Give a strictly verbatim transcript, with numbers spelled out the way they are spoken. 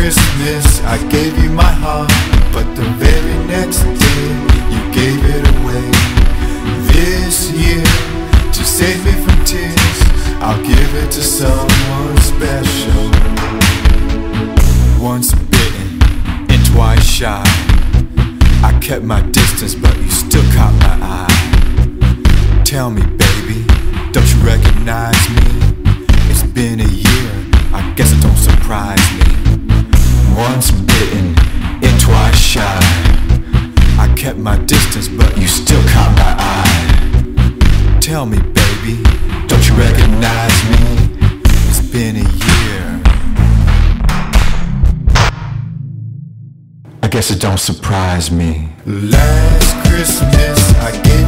Christmas I gave you my heart, but the very next day you gave it away. This year, to save me from tears, I'll give it to someone special. Once bitten and twice shy, I kept my distance, but you still caught my eye. Tell me, baby, don't you recognize me? It's been a year, I guess it don't surprise me. Once bitten and twice shy, I kept my distance, but you still caught my eye. Tell me, baby, don't you recognize me? It's been a year. I guess it don't surprise me. Last Christmas I gave